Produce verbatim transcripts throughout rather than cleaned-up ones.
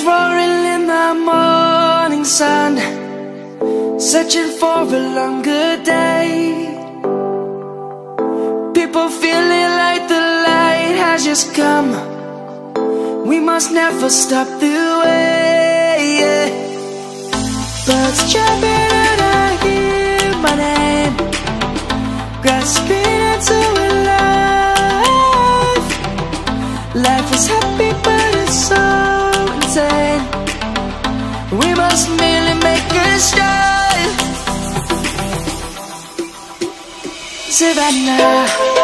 roaring in the morning sun, searching for a longer day. People feeling like the light has just come. We must never stop the way, yeah. Birds chirping and I hear my name, grasping into a life. Life is happy but it's so insane. We must merely make a start. Savannah,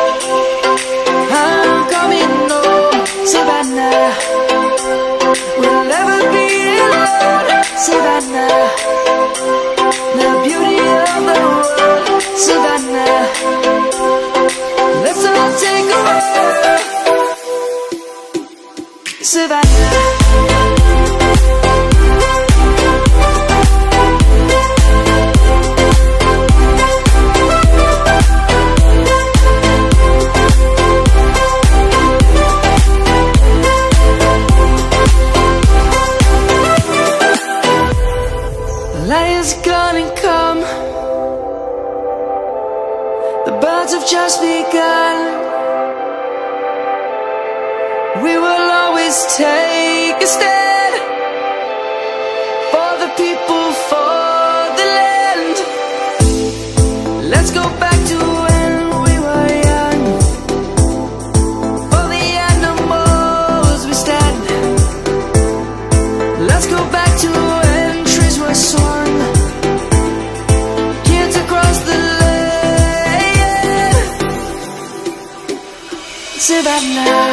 I'm coming home. Savannah, we'll never be alone. Savannah, the beauty of the world. Savannah, let's all take a walk. Savannah. Light is gonna come. The birds have just begun. We will always take a stand for the people, for the land. Let's go back to when we were young. For the animals we stand. Let's go back to when trees were swung, kids across the land. Savannah,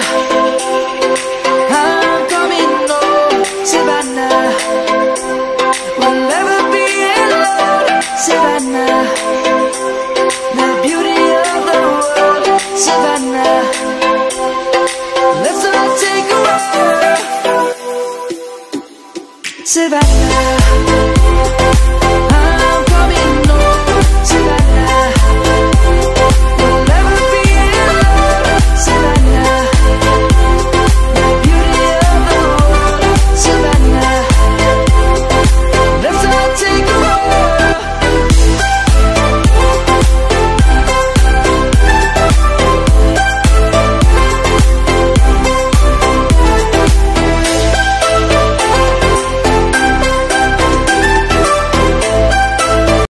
I'm coming home. Savannah, we'll never be alone. Savannah, the beauty of the world. Savannah, let's all take a walk. Savannah.